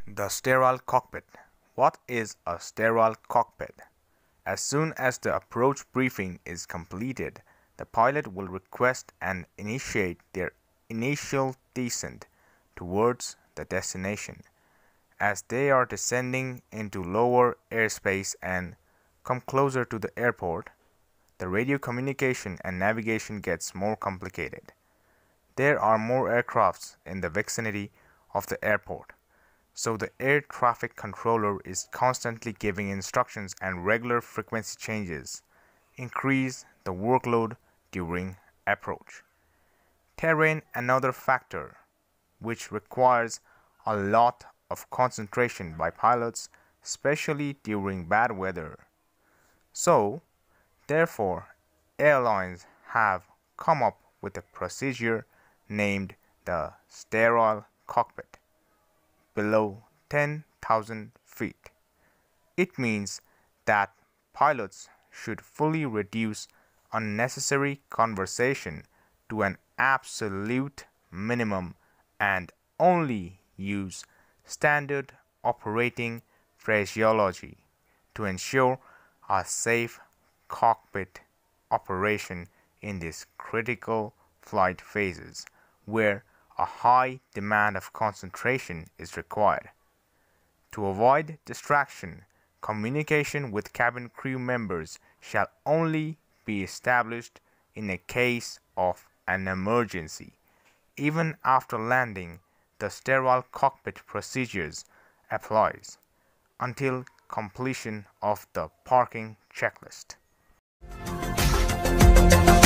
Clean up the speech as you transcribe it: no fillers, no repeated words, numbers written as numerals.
The sterile cockpit. What is a sterile cockpit? As soon as the approach briefing is completed, the pilot will request and initiate their initial descent towards the destination. As they are descending into lower airspace and come closer to the airport, the radio communication and navigation gets more complicated. There are more aircrafts in the vicinity of the airport, so the air traffic controller is constantly giving instructions, and regular frequency changes increase the workload during approach. Terrain, another factor which requires a lot of concentration by pilots, especially during bad weather. So, therefore, airlines have come up with a procedure named the sterile cockpit below 10,000 feet. It means that pilots should fully reduce unnecessary conversation to an absolute minimum and only use standard operating phraseology to ensure a safe cockpit operation in these critical flight phases where a high demand of concentration is required. To avoid distraction, communication with cabin crew members shall only be established in a case of an emergency. Even after landing, the sterile cockpit procedures applies until completion of the parking checklist.